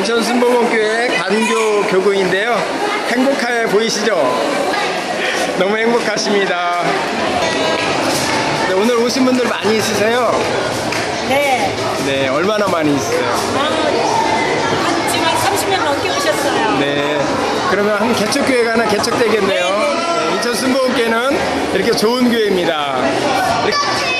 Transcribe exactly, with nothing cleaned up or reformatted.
인천 순복음교회 간교 교구인데요. 행복해 보이시죠? 너무 행복하십니다. 네, 오늘 오신 분들 많이 있으세요? 네. 네, 얼마나 많이 있으세요? 아, 지금 한 삼십 명 넘게 오셨어요. 네, 그러면 한 개척교회가 하나 개척되겠네요. 네, 인천 순복음교회는 이렇게 좋은 교회입니다. 이렇게